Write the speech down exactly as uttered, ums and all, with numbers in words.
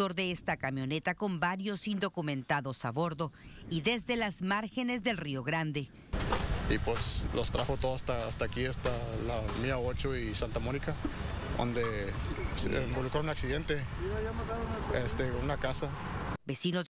conductor de esta camioneta con varios indocumentados a bordo y desde las márgenes del Río Grande. Y pues los trajo todos hasta, hasta aquí, hasta la Mía ocho y Santa Mónica, donde se involucró un accidente, este, una casa. Vecinos